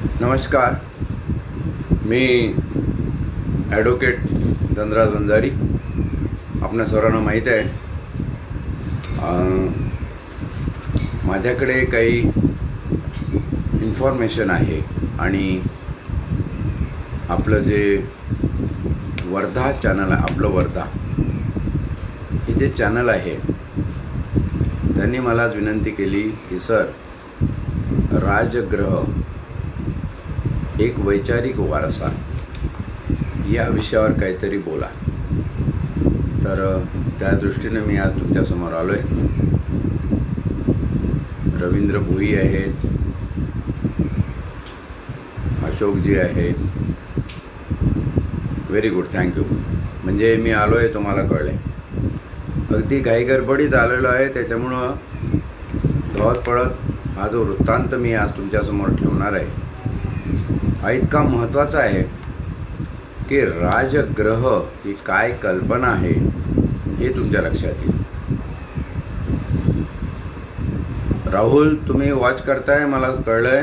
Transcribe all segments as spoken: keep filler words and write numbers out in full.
नमस्कार, मी ॲडव्होकेट धनराज वंजारी. आपणा सर्वांना माहीत आहे, माझ्याकडे काही इन्फॉर्मेशन आहे आणि आपलं जे वर्धा चॅनल आहे, आपलं वर्धा हे जे चॅनल आहे, त्यांनी मला विनंती केली की सर, राजगृह एक वैचारिक वारसा या विषयावर काहीतरी बोला. तर त्या दृष्टीने मी आज तुमच्यासमोर आलो आहे. रवींद्र भोई आहेत, अशोकजी आहेत. Very good, thank you. म्हणजे मी आलो आहे तुम्हाला कळलं आहे. अगदी घाईगडबडीत आलेलो आहे, त्याच्यामुळं धावत पडत हा जो वृत्तांत मी आज तुमच्यासमोर ठेवणार आहे हा इतका महत्त्वाचा आहे की राजगृह ही काय कल्पना आहे हे तुमच्या लक्षात येईल. राहुल, तुम्ही वॉच करताय, मला कळलंय.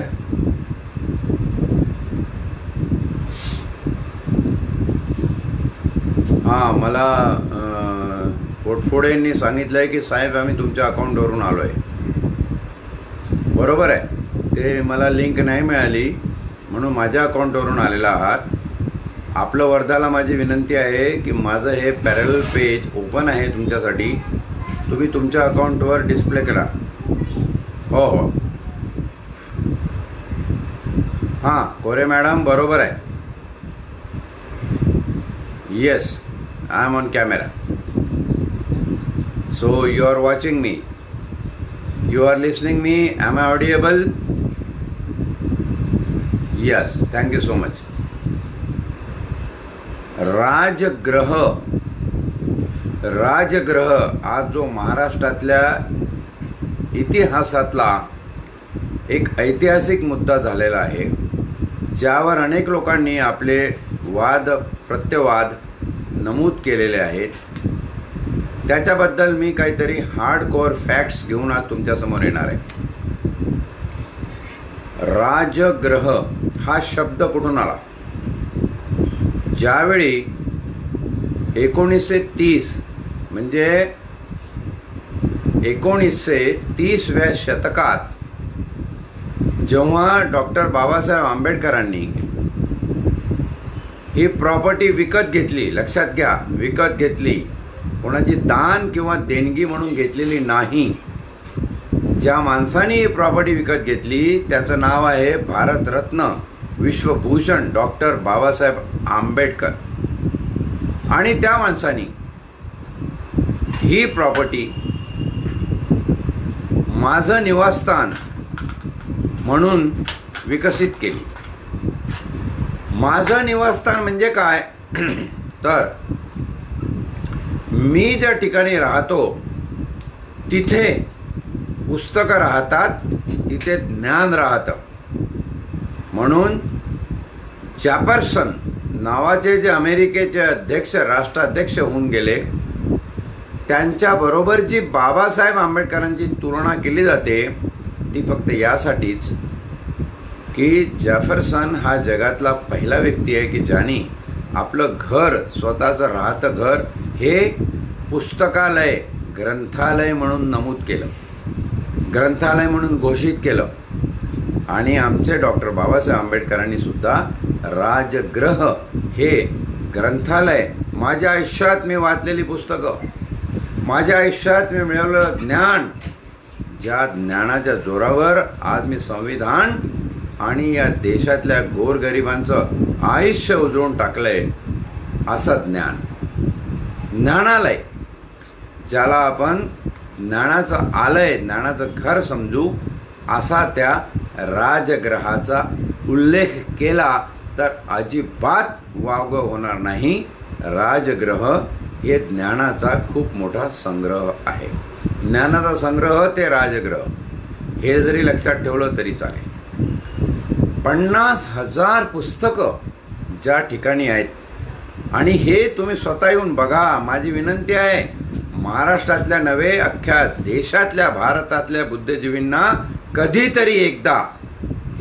हां, मला पोटफोडेंनी सांगितलंय की साहेब, आम्ही तुमच्या अकाउंटवरून आलो आहे. बरोबर आहे, ते मला लिंक नाही मिळाली म्हणून माझ्या अकाउंटवरून आलेला आहात. आपलं वर्धाला माझी विनंती आहे की माझं हे पॅरलल पेज ओपन आहे तुमच्यासाठी, तुम्ही तुमच्या अकाउंटवर डिस्प्ले करा. हो हो, हां कोरे मॅडम, बरोबर आहे. Yes, I am on camera. So you are watching me, you are listening me, am I audible? Yes, thank you so much. Rajgruha Rajgruha आज जो महाराष्ट्रातल्या इतिहासातला एक ऐतिहासिक मुद्दा झालेला आहे, ज्यावर अनेक लोकांनी आपले वाद प्रत्यवाद नमूद केलेले आहेत. त्याच्याबद्दल मी काहीतरी हार्डकोअर फॅक्ट्स घेऊन आज तुमच्यासमोर येणार आहे. राजगृह हा शब्द कुठून आला? ज्यावेळी एकोणीसशे तीस म्हणजे एकोणीसशे तीसव्या शतकात जेव्हा डॉक्टर बाबासाहेब आंबेडकरांनी ही प्रॉपर्टी विकत घेतली, लक्षात घ्या, विकत घेतली, कोणाची दान किंवा देणगी म्हणून घेतलेली नाही. ज्या माणसाने ही प्रॉपर्टी विकत घेतली त्याचं नाव आहे भारतरत्न विश्वभूषण डॉक्टर बाबासाहेब आंबेडकर. आणि त्या माणसाने ही प्रॉपर्टी माझं निवासस्थान म्हणून विकसित केली. माझं निवासस्थान म्हणजे काय? तर मी ज्या ठिकाणी राहतो तिथे पुस्तकं राहतात, तिथे ज्ञान राहतं. म्हणून जॅफरसन नावाचे जे अमेरिकेचे अध्यक्ष राष्ट्राध्यक्ष होऊन गेले, त्यांच्याबरोबर जी बाबासाहेब आंबेडकरांची तुलना केली जाते ती फक्त यासाठीच की जॅफरसन हा जगातला पहिला व्यक्ती आहे की ज्याने आपलं घर, स्वतःचं राहतं घर हे पुस्तकालय, ग्रंथालय म्हणून नमूद केलं, ग्रंथालय म्हणून घोषित केलं. आणि आमचे डॉक्टर बाबासाहेब आंबेडकरांनी सुद्धा राजगृह हे ग्रंथालय, माझ्या आयुष्यात मी वाचलेली पुस्तकं, माझ्या आयुष्यात मी मिळवलेलं ज्ञान, ज्या ज्ञानाच्या जोरावर आज मी संविधान आणि या देशातल्या गोरगरिबांचं आयुष्य उजळून टाकलंय, असं ज्ञान, ज्ञानालय, ज्याला आपण ज्ञानाचं आलय, ज्ञानाचं घर समजू, असा त्या राजगृहाचा उल्लेख केला तर अजिबात वावगं होणार नाही. राजगृह हे ज्ञानाचा खूप मोठा संग्रह आहे. ज्ञानाचा संग्रह ते राजगृह, हे जरी लक्षात ठेवलं तरी चालेल. पन्नास हजार पुस्तकं ज्या ठिकाणी आहेत आणि हे तुम्ही स्वतः येऊन बघा. माझी विनंती आहे, महाराष्ट्रातल्या नव्हे, अख्ख्या देशातल्या, भारतातल्या बुद्धिजीवींना कधीतरी एकदा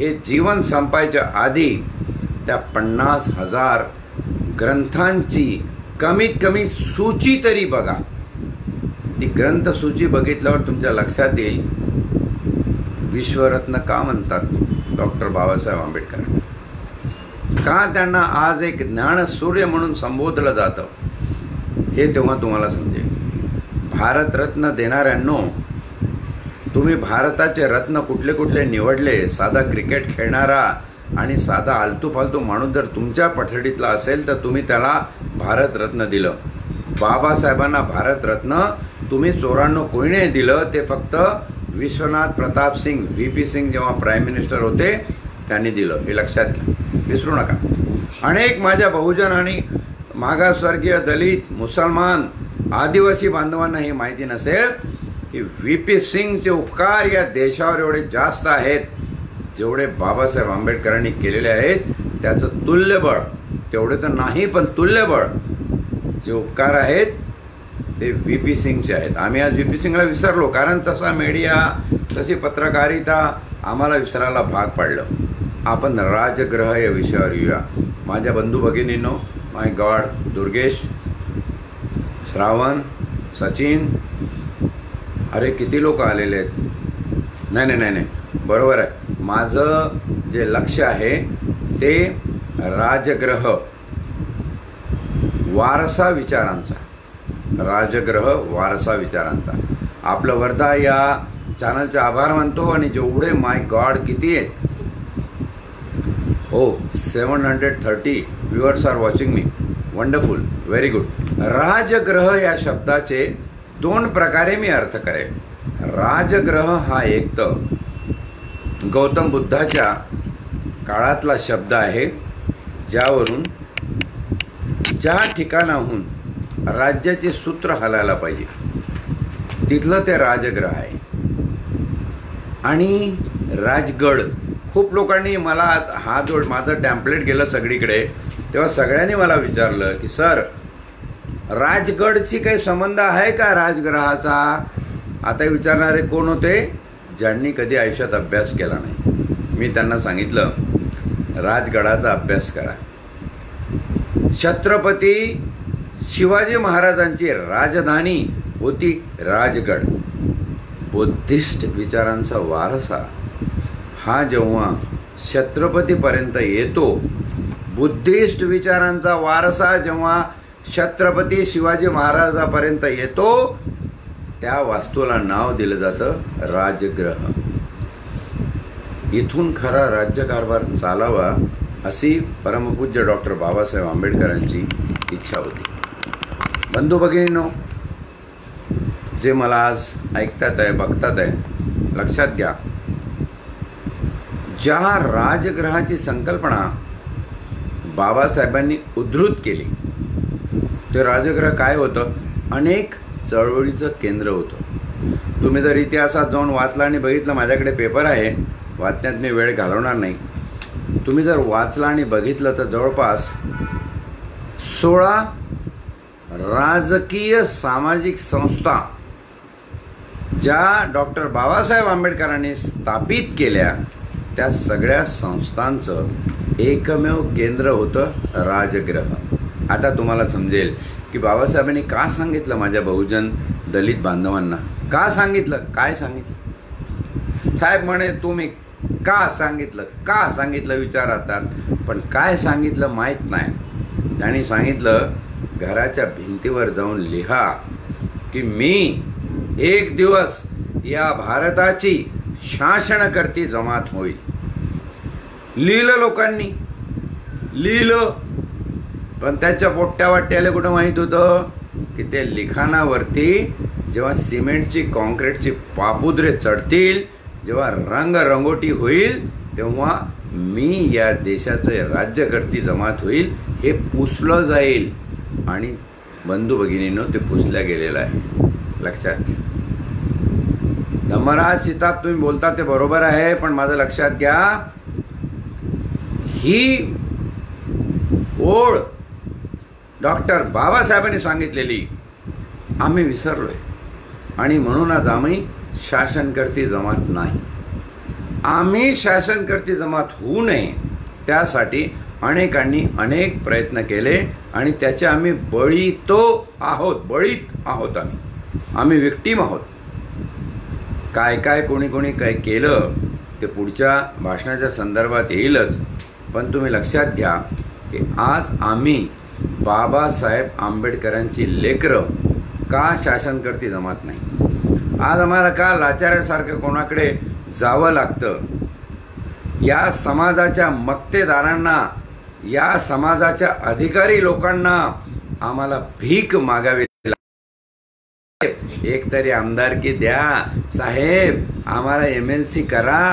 हे जीवन संपायच्या आधी त्या पन्नास हजार ग्रंथांची कमीत कमी सूची तरी बघा. ती ग्रंथ सूची बघितल्यावर तुमच्या लक्षात येईल विश्वरत्न का म्हणतात डॉक्टर बाबासाहेब आंबेडकरांना, का त्यांना आज एक ज्ञानसूर्य म्हणून संबोधलं जातं हे तेव्हा तुम्हाला समजेल. भारतरत्न देणाऱ्यांनो, तुम्ही भारताचे रत्न कुठले कुठले निवडले? साधा क्रिकेट खेळणारा आणि साधा आलतू फालतू माणूस जर तुमच्या पठडीतला असेल तर तुम्ही त्याला भारतरत्न दिलं. बाबासाहेबांना भारतरत्न तुम्ही चोरांनो कोणी नाही दिलं, ते फक्त विश्वनाथ प्रताप सिंग व्ही पी सिंग जेव्हा प्राईम मिनिस्टर होते त्यांनी दिलं, हे लक्षात घ्या, विसरू नका. अनेक माझ्या बहुजन आणि मागासवर्गीय दलित मुसलमान आदिवासी बांधवांना ही माहिती नसेल की व्ही पी सिंगचे उपकार या देशावर एवढे जास्त आहेत जेवढे बाबासाहेब आंबेडकरांनी केलेले आहेत. त्याचं तुल्यबळ, तेवढे तर नाही पण तुल्यबळ जे उपकार आहेत ते व्ही पी सिंगचे आहेत. आम्ही आज व्ही पी सिंगला विसरलो कारण तसा मीडिया, तशी पत्रकारिता आम्हाला विसरायला भाग पाडलं. आपण राजगृह या विषयावर येऊया. माझ्या बंधू भगिनींनो, माय गॉड, दुर्गेश, श्रावण, सचिन, अरे किती लोक आलेले आहेत. नाही नाही नाही नाही बरोबर आहे. माझं जे लक्ष आहे ते राजगृह वारसा विचारांचा, राजगृह वारसा विचारांचा. आपलं वर्धा या चॅनलचे आभार मानतो. आणि जेवढे माय गॉड किती आहेत, हो seven hundred thirty viewers are watching me. Wonderful, very good. Rajgruha या शब्दाचे दोन प्रकारे मी अर्थ करेन. राजगृह हा एक तर गौतम बुद्धाच्या काळातला शब्द आहे, ज्यावरून ज्या ठिकाणाहून राज्याचे सूत्र हलायला पाहिजे तिथलं ते राजगृह आहे. आणि राजगड, खूप लोकांनी मला हा जो माझं टॅम्पलेट गेलं सगळीकडे तेव्हा सगळ्यांनी मला विचारलं की सर राजगडची काही संबंध आहे का राजगृहाचा? आता विचारणारे कोण होते? ज्यांनी कधी आयुष्यात अभ्यास केला नाही. मी त्यांना सांगितलं राजगडाचा अभ्यास करा. छत्रपती शिवाजी महाराजांची राजधानी होती राजगड. बुद्धिस्ट विचारांचा वारसा हा जेव्हा छत्रपतीपर्यंत येतो, बुद्धिस्ट विचारांचा वारसा जेव्हा छत्रपती शिवाजी महाराजापर्यंत येतो, त्या वास्तूला नाव दिलं जातं राजगृह. इथून खरा राज्यकारभार चालावा अशी परमपूज्य डॉक्टर बाबासाहेब आंबेडकरांची इच्छा होती. बंधू भगिनींनो, जे मला आज ऐकतात आहे, बघतात आहे, लक्षात घ्या, ज्या राजगृहाची संकल्पना बाबासाहेबांनी उद्धृत केली ते राजगृह काय होतं? अनेक चळवळीचं केंद्र होतं. तुम्ही जर इतिहासात जाऊन वाचला आणि बघितलं, माझ्याकडे पेपर आहे, वाचण्यात मी वेळ घालवणार नाही. तुम्ही जर वाचला आणि बघितलं तर जवळपास सोळा राजकीय सामाजिक संस्था ज्या डॉक्टर बाबासाहेब आंबेडकरांनी स्थापित केल्या, त्या सगळ्या संस्थांचं एकमेव केंद्र होतं राजगृह. आता तुम्हाला समजेल की बाबासाहेबांनी का सांगितलं माझ्या बहुजन दलित बांधवांना, का सांगितलं, काय सांगितलं. साहेब म्हणे तुम्ही का सांगितलं, का सांगितलं विचारतात, पण काय सांगितलं माहीत नाही. त्यांनी सांगितलं घराच्या भिंतीवर जाऊन लिहा की मी एक दिवस या भारताची शासनकर्ती जमात होईल. लिहिलं, लोकांनी लिहिलं, पण त्याच्या पोट्ट्या वाट्याला कुठं माहीत होतं की ते लिखाणावरती जेव्हा सिमेंटची कॉन्क्रीटची पापुद्रे चढतील, जेव्हा रंग रंगोटी होईल, तेव्हा मी या देशाचे राज्यकर्ती जमात होईल हे पुसलं जाईल. आणि बंधू भगिनींनो, ते पुसल्या गेलेलं आहे, लक्षात घ्या. धम्मराज सीताप तुम्ही बोलता ते बरोबर आहे, पण माझं लक्षात घ्या, ही ओळ डॉक्टर बाबासाहेबांनी सांगितलेली आम्ही विसरलोय. आणि म्हणूनच आम्ही शासनकर्ती जमात नाही. आम्ही शासनकर्ती जमात होऊ नये त्यासाठी अनेकांनी अनेक प्रयत्न केले आणि त्याचे आम्ही बळी तो आहोत, बळीत आहोत. आम्ही आम्ही विक्टीम आहोत. काय काय कोणी कोणी काय केलं ते पुढच्या भाषणाच्या संदर्भात येईलच. पण तुम्ही लक्षात घ्या की आज आम्ही बाबासाहेब आंबेडकरांची लेकरं का शासनकर्ती जमात नाही. आज आम्हाला का लाचाऱ्यासारखं कोणाकडे जावं लागतं. या समाजाच्या मक्तेदारांना, या समाजाच्या अधिकारी लोकांना आम्हाला भीक मागावी लागते. एक तरी आमदारकी द्या साहेब, आम्हाला एम एल सी करा,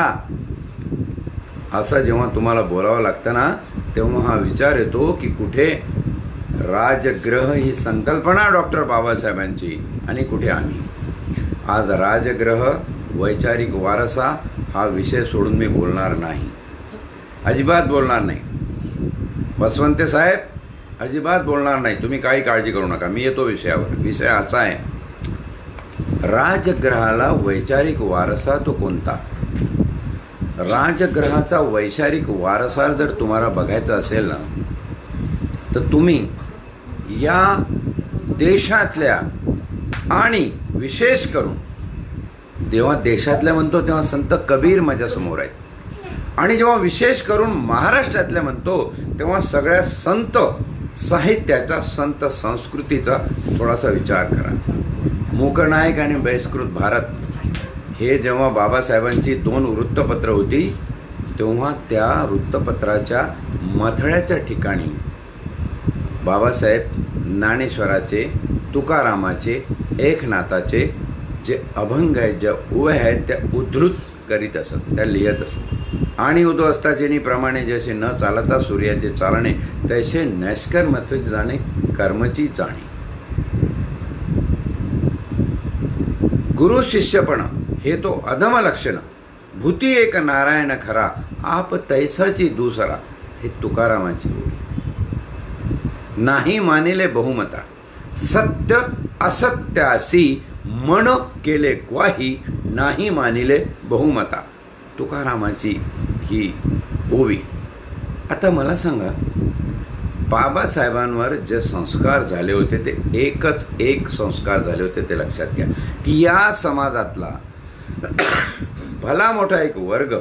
असं जेव्हा तुम्हाला बोलावं लागतं ना तेव्हा हा विचार येतो की कुठे राजगृह ही संकल्पना डॉक्टर बाबासाहेबांची आणि कुठे आम्ही. आज राजगृह, वैचारिक वारसा हा विषय सोडून मी बोलणार नाही, अजिबात बोलणार नाही. बसवंते साहेब अजिबात बोलणार नाही. तुम्ही काही काळजी करू नका, मी येतो विषयावर. विषय असा आहे, राजगृहाला वैचारिक वारसा तो कोणता. राजगृहाचा वैचारिक वारसा जर तुम्हाला बघायचा असेल ना तर तुम्ही या देशातल्या आणि विशेष करून जेव्हा देशातल्या म्हणतो तेव्हा संत कबीर माझ्यासमोर आहेत, आणि जेव्हा विशेष करून महाराष्ट्रातल्या म्हणतो तेव्हा सगळ्या संत साहित्याचा, संत संस्कृतीचा थोडासा विचार करा. मूकनायक आणि बहिष्कृत भारत हे जेव्हा बाबासाहेबांची दोन वृत्तपत्र होती तेव्हा त्या वृत्तपत्राच्या मथळ्याच्या ठिकाणी बाबासाहेब ज्ञानेश्वराचे, तुकारामाचे, एकनाथाचे जे अभंग आहेत, ज्या ओव्या आहेत त्या उद्धृत करीत असत, त्या लिहित असत. आणि उद्ध्वस्ताचेनी प्रमाणे जसे न चालता सूर्याचे चालणे तैसे नैष्कर मत्वे जाणे कर्मची जाणे. गुरु शिष्यपण हे तो अधम लक्षण, भूती एक नारायण खरा, आप तैसाची दुसरा, हे तुकारामाची ओवी. नाही मानिले बहुमता, सत्य असत्यासी मन केले ग्वाही, नाही मानिले बहुमता, तुकारामाची ही ओवी. आता मला सांगा, बाबासाहेबांवर जे संस्कार झाले होते ते एकच एक संस्कार झाले होते ते लक्षात घ्या की या समाजातला भला मोठा एक वर्ग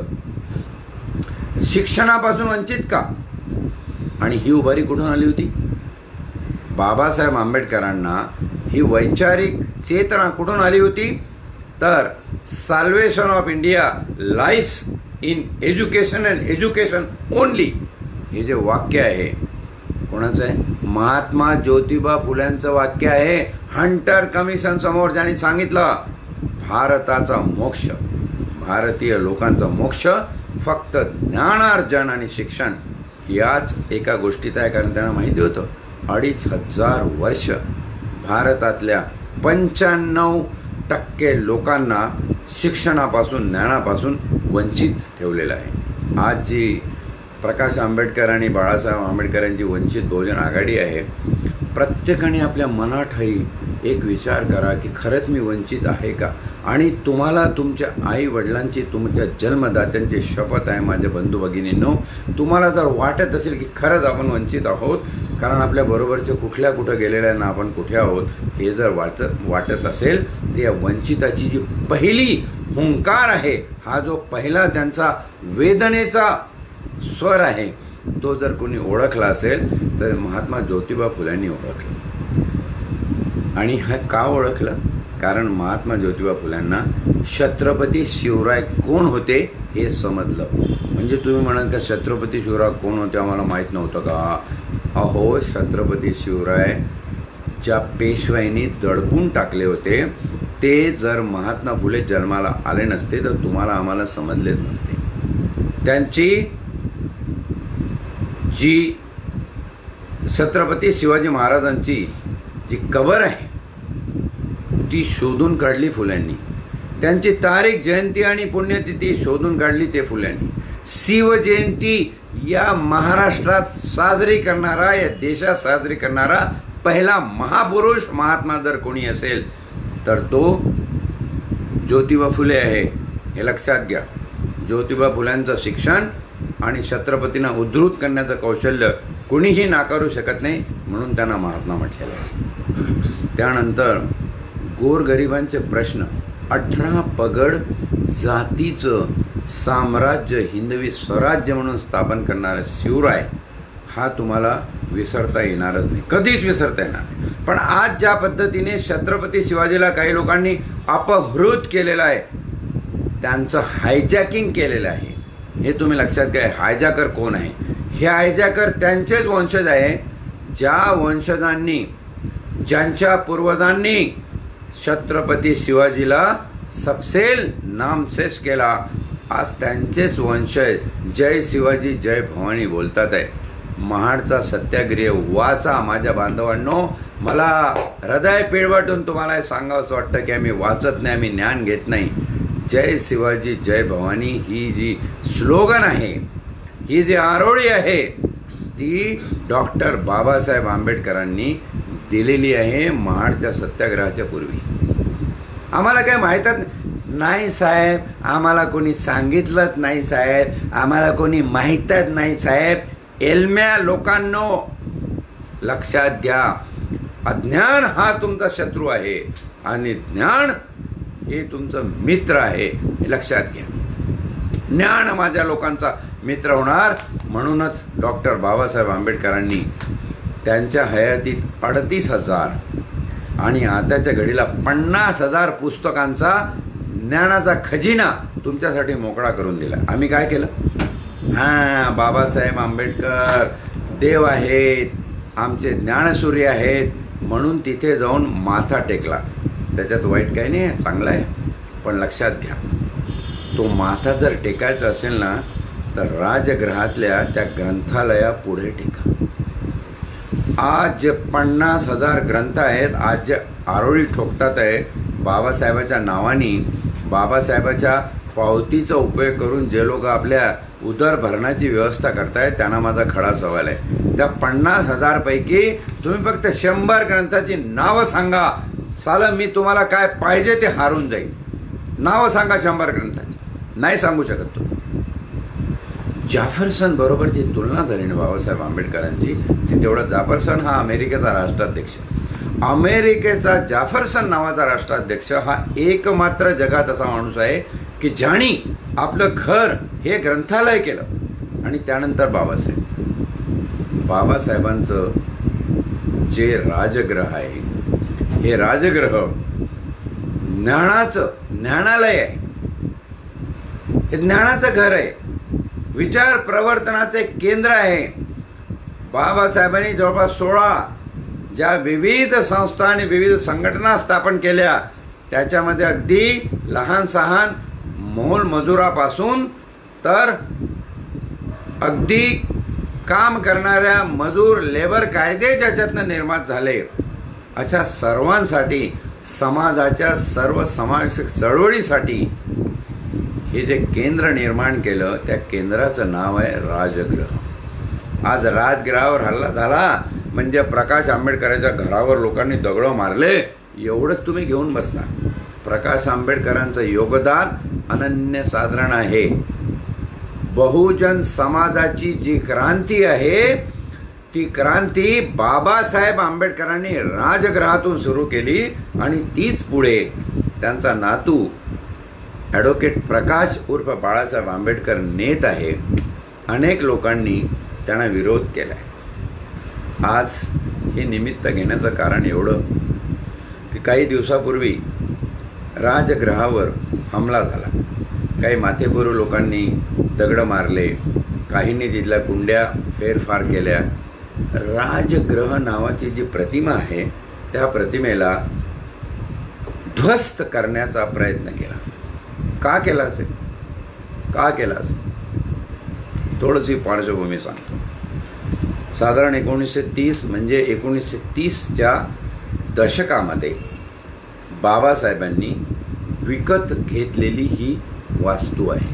शिक्षणापासून वंचित का. आणि ही उभारी कुठून आली होती. बाबासाहेब आंबेडकरांना ही वैचारिक चेतना कुठून आली होती तर salvation of India lies in education and education only, हे जे वाक्य आहे कोणाचं आहे, महात्मा ज्योतिबा फुल्यांचं वाक्य आहे. हंटर कमिशन समोर ज्यांनी सांगितलं भारताचा मोक्ष, भारतीय लोकांचा मोक्ष फक्त ज्ञानार्जन आणि शिक्षण याच एका गोष्टीत आहे. कारण त्यांना माहिती होतं अडीच हजार वर्ष भारतातल्या पंच्याण्णव टक्के लोकांना शिक्षणापासून, ज्ञानापासून वंचित ठेवलेलं आहे. आज जी प्रकाश आंबेडकर आणि बाळासाहेब आंबेडकरांची वंचित बहुजन आघाडी आहे, प्रत्येकाने आपल्या मनातही एक विचार करा की खरंच मी वंचित आहे का. आणि तुम्हाला तुमच्या आई वडिलांची, तुमच्या जन्मदात्यांची शपथ आहे माझे बंधू भगिनींनो, तुम्हाला जर वाटत असेल की खरंच आपण वंचित आहोत कारण आपल्या बरोबरचे कुठल्या कुठं गेलेल्यांना आपण कुठे आहोत हे जर वाटत वाटत असेल तर या वंचिताची जी पहिली हुंकार आहे, हा जो पहिला त्यांचा वेदनेचा स्वर आहे, तो जर कोणी ओळखला असेल तर महात्मा ज्योतिबा फुल्यांनी ओळखलं. आणि हा का ओळखलं, कारण महात्मा ज्योतिबा फुल्यांना छत्रपती शिवराय कोण होते हे समजलं. म्हणजे तुम्ही म्हणाल का छत्रपती शिवराय कोण होते आम्हाला माहीत नव्हतं का. अहो, छत्रपती शिवराय ज्या पेशवाईंनी दडपून टाकले होते ते जर महात्मा फुले जन्माला आले नसते तर तुम्हाला आम्हाला समजलेच नसते. त्यांची जी छत्रपती शिवाजी महाराजांची जी कबर आहे ती शोधून काढली फुल्यांनी. त्यांची तारीख, जयंती आणि पुण्यतिथी शोधून काढली ते फुल्यांनी. शिवजयंती या महाराष्ट्रात साजरी करणारा, या देशात साजरी करणारा पहिला महापुरुष महात्मा जर कोणी असेल तर तो ज्योतिबा फुले आहे, हे लक्षात घ्या. ज्योतिबा फुल्यांचं शिक्षण आणि छत्रपतींना उद्धृत करण्याचं कौशल्य कुणीही नाकारू शकत नाही, म्हणून त्यांना महात्मा म्हटलेलं आहे. त्यानंतर गोरगरिबांचे प्रश्न, अठरा पगड जातीचं साम्राज्य हिंदवी स्वराज्य म्हणून स्थापन करणारा शिवराय हा तुम्हाला विसरता येणारच नाही, कधीच विसरता येणार नाही. पण आज ज्या पद्धतीने छत्रपती शिवाजीला काही लोकांनी अपहृत केलेलं आहे, त्यांचं हायजॅकिंग केलेलं आहे, हे तुम्ही लक्षात घ्या. हायजॅकर कोण आहे? हे हायजॅकर त्यांचेच वंशज आहे, ज्या वंशजांनी, ज्यांच्या पूर्वजांनी छत्रपती शिवाजीला सपसेल नामशेष केला, आज त्यांचेच वंशज जय शिवाजी जय भवानी बोलतात आहे. महाडचा सत्याग्रह वाचा माझ्या बांधवांनो. मला हृदय पिळवटून तुम्हाला हे सांगावंसं वाटतं की आम्ही वाचत नाही, आम्ही ज्ञान घेत नाही. जय शिवाजी जय भवानी ही जी स्लोगन आहे, ही जी आरोळी आहे, ती डॉक्टर बाबासाहेब आंबेडकरांनी दिलेली आहे महाडच्या सत्याग्रहाच्या पूर्वी. आम्हाला काय माहीतच नाही साहेब, आम्हाला कोणी सांगितलंच नाही साहेब, आम्हाला कोणी माहीतच नाही साहेब. एल्म्या लोकांनो लक्षात घ्या, अज्ञान हा तुमचा शत्रू आहे आणि ज्ञान हे तुमचं मित्र आहे, हे लक्षात घ्या. ज्ञान माझ्या लोकांचा मित्र होणार, म्हणूनच डॉक्टर बाबासाहेब आंबेडकरांनी त्यांच्या हयातीत अडतीस हजार आणि आताच्या घडीला पन्नास हजार पुस्तकांचा ज्ञानाचा खजिना तुमच्यासाठी मोकळा करून दिला. आम्ही काय केलं? हां, बाबासाहेब आंबेडकर देव आहेत, आमचे ज्ञानसूर्य आहेत, म्हणून तिथे जाऊन माथा टेकला. त्याच्यात वाईट काही नाही, चांगला आहे. पण लक्षात घ्या, तो माथा जर टेकायचा असेल ना, तर राजगृहातल्या त्या ग्रंथालया पुढे टेका. आज जे पन्नास हजार ग्रंथ आहेत, आज जे आरोळी ठोकतात आहे बाबासाहेबाच्या नावानी, बाबासाहेबाच्या पावतीचा उपयोग करून जे लोक आपल्या उदरभरणाची व्यवस्था करतायत, त्यांना माझा खडा सवाल आहे. त्या पन्नास हजार पैकी तुम्ही फक्त शंभर ग्रंथाची नावं सांगा, साला मी तुम्हाला काय पाहिजे ते हारून जाईल. नावं सांगा शंभर ग्रंथाची, नाही सांगू शकत तुम्ही. जॅफरसन बरोबर जी तुलना झाली ना बाबासाहेब आंबेडकरांची, ती तेवढा जॅफरसन हा अमेरिकेचा राष्ट्राध्यक्ष, अमेरिकेचा जॅफरसन नावाचा राष्ट्राध्यक्ष हा एकमात्र जगात असा माणूस आहे की ज्याने आपलं घर हे ग्रंथालय केलं. आणि त्यानंतर बाबासाहेब बाबासाहेबांचं जे राजगृह आहे, हे राजगृह ज्ञानाचं ज्ञानालय आहे, हे ज्ञानाचं घर आहे, विचार प्रवर्तनाचे केंद्र आहे. बाबासाहेबांनी जवळपास सोळा ज्या विविध संस्था आणि विविध संघटना स्थापन केल्या, त्याच्यामध्ये अगदी लहान सहान मोलमजुरापासून तर अगदी काम करणाऱ्या मजूर लेबर कायदे ज्याच्यातनं निर्माण झाले, अशा सर्वांसाठी, समाजाच्या सर्व समावेशक चळवळीसाठी हे जे केंद्र निर्माण केलं, त्या केंद्राचं नाव आहे राजगृह. आज राजगृहावर हल्ला झाला म्हणजे प्रकाश आंबेडकरांच्या घरावर लोकांनी दगडं मारले, एवढंच तुम्ही घेऊन बसता. प्रकाश आंबेडकरांचं योगदान अनन्यसाधारण आहे. बहुजन समाजाची जी क्रांती आहे, ती क्रांती बाबासाहेब आंबेडकरांनी राजगृहातून सुरू केली आणि तीच पुढे त्यांचा नातू ॲडव्होकेट प्रकाश उर्फ बाळासाहेब आंबेडकर नेत आहे. अनेक लोकांनी त्यांना विरोध केलाय. आज हे निमित्त घेण्याचं कारण एवढं की काही दिवसापूर्वी राजगृहावर हमला झाला. काही माथेपुरू लोकांनी दगड मारले, काहींनी तिथल्या कुंड्या फेरफार केल्या. राजगृह नावाची जी प्रतिमा आहे, त्या प्रतिमेला ध्वस्त करण्याचा प्रयत्न केला. का केला असेल? का केला असेल? थोडीशी पार्श्वभूमी सांगतो. साधारण एकोणीसशे तीस म्हणजे एकोणीसशे तीसच्या दशकामध्ये बाबासाहेबांनी विकत घेतलेली ही वास्तू आहे.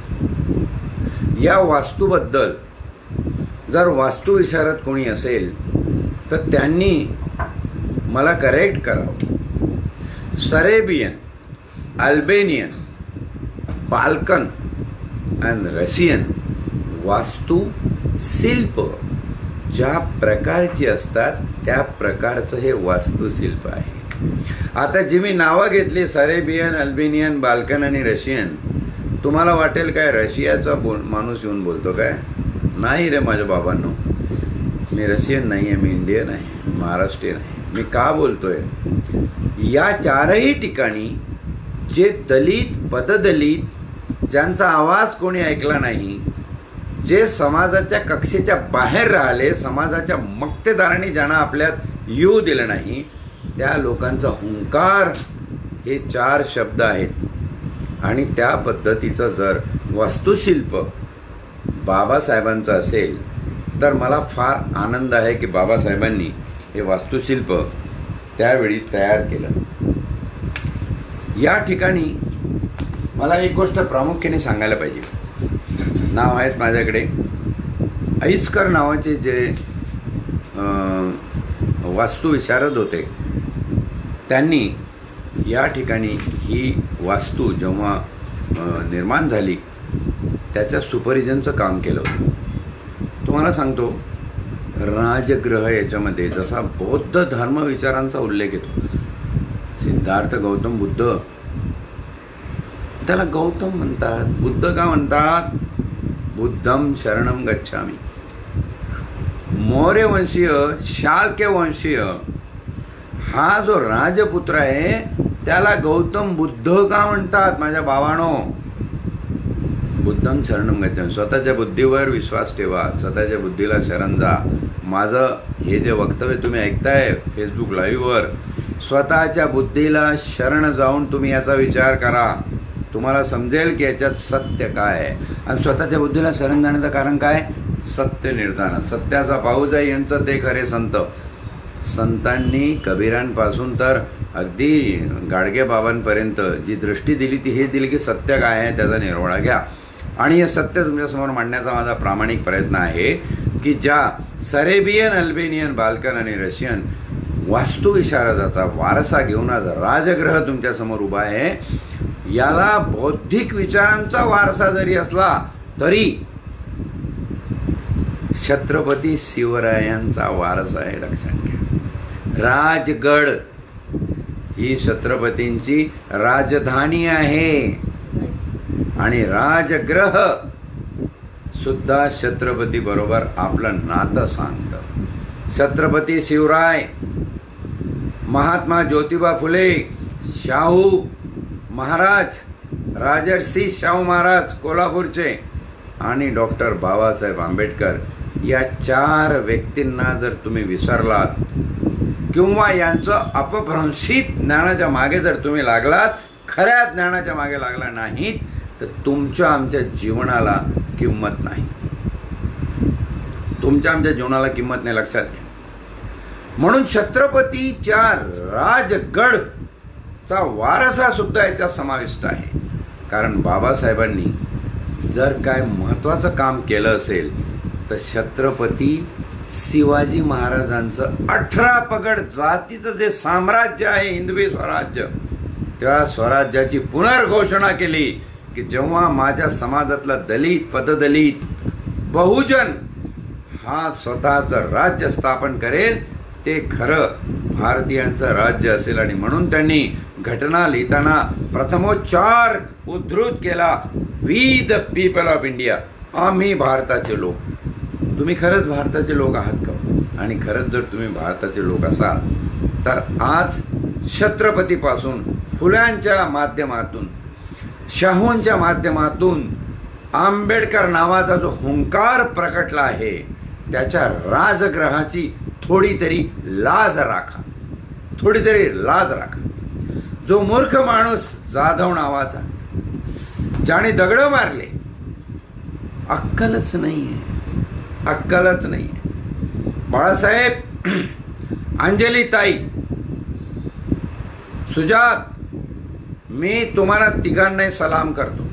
या वास्तूबद्दल जर वास्तुविशारद कोणी असेल तर त्यांनी मला करेक्ट करावं. Serbian, Albanian, Balkan and Russian वास्तुशिल्प ज्या प्रकारची असतात त्या प्रकारचं हे वास्तुशिल्प आहे. आता जी मी नावं घेतली सरेबियन, अल्बेनियन, बाल्कन आणि रशियन, तुम्हाला वाटेल काय रशियाचा बोल माणूस येऊन बोलतो काय? नाही रे माझ्या बाबांनो, मी रशियन नाही आहे, मी इंडियन आहे, महाराष्ट्रीयन आहे. मी का बोलतोय? या चारही ठिकाणी जे दलित, पददलित, ज्यांचा आवाज कोणी ऐकला नाही, जे समाजाच्या कक्षेच्या बाहेर राहिले, समाजाच्या मक्तेदारांनी ज्यांना आपल्यात येऊ दिलं नाही, त्या लोकांचा हुंकार हे चार शब्द आहेत. आणि त्या पद्धतीचं जर वास्तुशिल्प बाबासाहेबांचं असेल तर मला फार आनंद आहे की बाबासाहेबांनी हे वास्तुशिल्प त्यावेळी तयार केलं. या ठिकाणी मला एक गोष्ट प्रामुख्याने सांगायला पाहिजे. नाव आहेत माझ्याकडे ऐसकर नावाचे जे वास्तुविशारद होते, त्यांनी या ठिकाणी ही वास्तू जेव्हा निर्माण झाली त्याच्या सुपरिजनचं काम केलं होतं. तुम्हाला सांगतो, राजग्रह याच्यामध्ये जसा बौद्ध धर्म विचारांचा उल्लेख येतो, सिद्धार्थ गौतम बुद्ध, त्याला गौतम म्हणतात, बुद्ध का म्हणतात? बुद्धम शरणम गच्छामी. मौर्य वंशीय, शाक्य वंशीय हा जो राजपुत्र आहे त्याला गौतम बुद्ध का म्हणतात? माझ्या भावानो, बुद्धम शरणम गच्छामी. स्वतःच्या बुद्धीवर विश्वास ठेवा, स्वतःच्या बुद्धीला शरण जा. माझं हे जे वक्तव्य तुम्ही ऐकताय फेसबुक लाईव्हवर, स्वतःच्या बुद्धीला शरण जाऊन तुम्ही याचा विचार करा. तुम्हाला समजेल की याच्यात सत्य काय आहे. आणि स्वतःच्या बुद्धीला शरण जाण्याचं कारण काय? सत्य निर्धारण. सत्याचा पाऊस आहे यांचं ते खरे संत. संतांनी कबीरांपासून तर अगदी गाडगे बाबांपर्यंत जी दृष्टी दिली ती हे दिली की सत्य काय आहे त्याचा निर्वाळा घ्या. आणि हे सत्य तुमच्यासमोर मांडण्याचा माझा प्रामाणिक प्रयत्न आहे की ज्या सरेबियन, अल्बेनियन, बाल्कन आणि रशियन वास्तुविशारदाचा वारसा घेऊन आज राजग्रह तुमच्यासमोर उभा आहे. याला बौद्धिक विचारांचा वारसा जरी असला तरी छत्रपती शिवरायांचा वारसा आहे, लक्षात घ्या. राजगड ही छत्रपतींची राजधानी आहे आणि राजग्रह सुद्धा छत्रपती बरोबर आपलं नातं सांगतं. छत्रपती शिवराय, महात्मा ज्योतिबा फुले, शाहू महाराज, राजर्षी शाहू महाराज कोल्हापूरचे आणि डॉक्टर बाबासाहेब आंबेडकर या चार व्यक्तींना जर तुम्ही विसरलात किंवा यांचं अपभ्रंशित ज्ञानाच्या मागे जर तुम्ही लागलात, खऱ्या ज्ञानाच्या मागे लागला नाहीत, तर तुमच्या आमच्या जीवनाला किंमत नाही. तुमच्या आमच्या जीवनाला किंमत नाही, लक्षात घ्या. म्हणून छत्रपतीच्या राजगडचा वारसा सुद्धा याच्यात समाविष्ट आहे. कारण बाबासाहेबांनी जर काय महत्वाचं काम केलं असेल तर छत्रपती शिवाजी महाराजांचं अठरा पगड जातीचं जे साम्राज्य आहे हिंदवी स्वराज्य, त्या स्वराज्याची पुनर्घोषणा केली की जेव्हा माझ्या समाजातला दलित, पददलित, बहुजन हा स्वतःचं राज्य स्थापन करेल ते खरं भारतीयांचं राज्य असेल. आणि म्हणून त्यांनी घटना लिहिताना प्रथमोच्चार उद्धृत केला, we the people of India. आम्ही भारताचे लोक. तुम्ही खरंच भारताचे लोक आहात का? आणि खरंच जर तुम्ही भारताचे लोक असाल तर आज छत्रपतीपासून, फुल्यांच्या माध्यमातून, शाहूंच्या माध्यमातून आंबेडकर नावाचा जो हुंकार प्रकटला आहे त्याच्या राजग्रहाची थोडी तरी लाज राखा, थोडी तरी लाज राखा. जो मूर्ख माणूस जाधव नावाचा, ज्याने दगड मारले, अक्कलच नाहीये, अक्कलच नाहीये. बाळासाहेब, अंजलीताई, सुजात, मी तुम्हाला तिघांनाही सलाम करतो.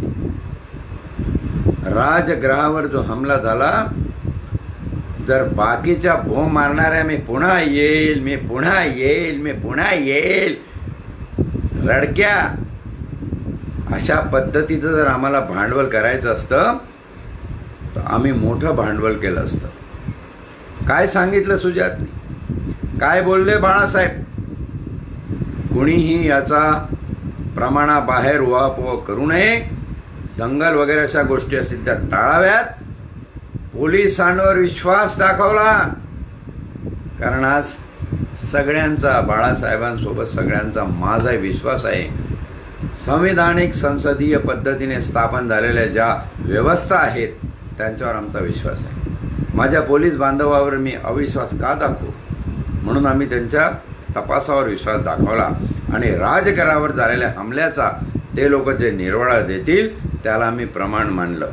राजग्रहावर जो हमला झाला, जर बाकीच्या बोंब मारणाऱ्या मी पुन्हा येईल, मी पुन्हा येईल, मी पुन्हा येईल रडक्या अशा पद्धतीचं जर आम्हाला भांडवल करायचं असतं तर आम्ही मोठं भांडवल केलं असतं. काय सांगितलं सुजातनी, काय बोलले बाळासाहेब, कुणीही याचा प्रमाणाबाहेर उहापोह करू नये, दंगल वगैरे अशा गोष्टी असतील त्या टाळाव्यात, पोलिसांवर विश्वास दाखवला. कारण आज सगळ्यांचा, बाळासाहेबांसोबत सगळ्यांचा माझा विश्वास आहे. संविधानिक संसदीय पद्धतीने स्थापन झालेल्या ज्या व्यवस्था आहेत त्यांच्यावर आमचा विश्वास आहे. माझ्या पोलीस बांधवावर मी अविश्वास का दाखवू, म्हणून आम्ही त्यांच्या तपासावर विश्वास दाखवला आणि राजघरावर झालेल्या हमल्याचा ते लोक जे निर्वाळा देतील त्याला आम्ही प्रमाण मानलं.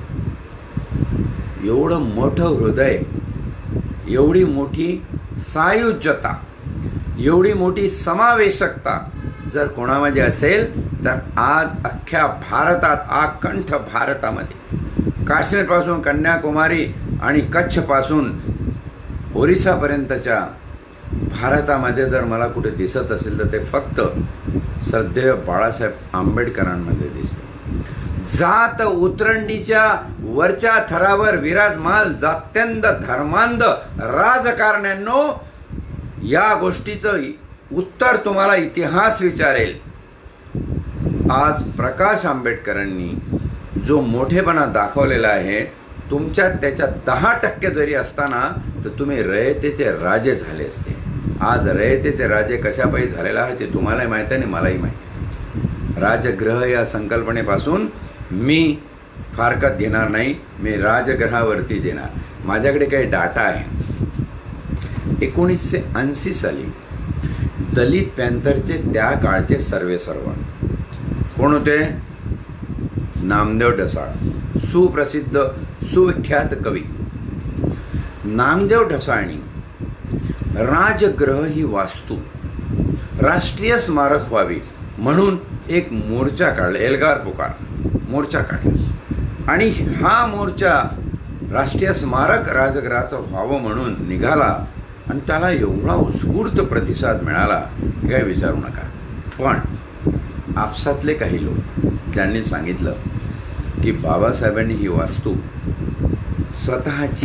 एवढं मोठं हृदय, एवढी मोठी सायुज्यता, एवढी मोठी समावेशकता जर कोणामध्ये असेल तर आज अख्ख्या भारतात, आकंठ भारतामध्ये, काश्मीरपासून कन्याकुमारी आणि कच्छपासून ओरिसापर्यंतच्या भारतामध्ये जर मला कुठे दिसत असेल तर ते फक्त श्रद्धेय बाळासाहेब आंबेडकरांमध्ये दिसतं. जात उतरंडीच्या वरच्या थरावर विराजमान जात्यंध धर्मांध राजकारण्यांनो, या गोष्टीचं उत्तर तुम्हाला इतिहास विचारेल. आज प्रकाश आंबेडकरांनी जो मोठेपणा दाखवलेला आहे, तुमच्यात त्याच्यात दहा टक्के जरी असताना तर तुम्ही रयतेचे राजे झाले असते. आज रयतेचे राजे कशापायी झालेला आहे ते तुम्हालाही माहिती आहे आणि मलाही माहिती. राजगृह या संकल्पनेपासून मी फारकत घेणार नाही, मी राजगृहावरतीच येणार. माझ्याकडे काही डाटा आहे. एकोणीसशे ऐंशी साली दलित पॅंथरचे त्या काळचे सर्वेसर्वा कोण होते? नामदेव ढसाळ, सुप्रसिद्ध सुविख्यात कवी. नामदेव ढसाळनी राजगृह ही वास्तू राष्ट्रीय स्मारक व्हावी म्हणून एक मोर्चा काढला, एल्गार पुकार मोर्चा काढला आणि हा मोर्चा राष्ट्रीय स्मारक राजगृहाचं व्हावं म्हणून निघाला आणि त्याला एवढा उत्स्फूर्त प्रतिसाद मिळाला की काही विचारू नका. पण आपसातले काही लोक त्यांनी सांगितलं की बाबासाहेबांनी ही वास्तू स्वतःची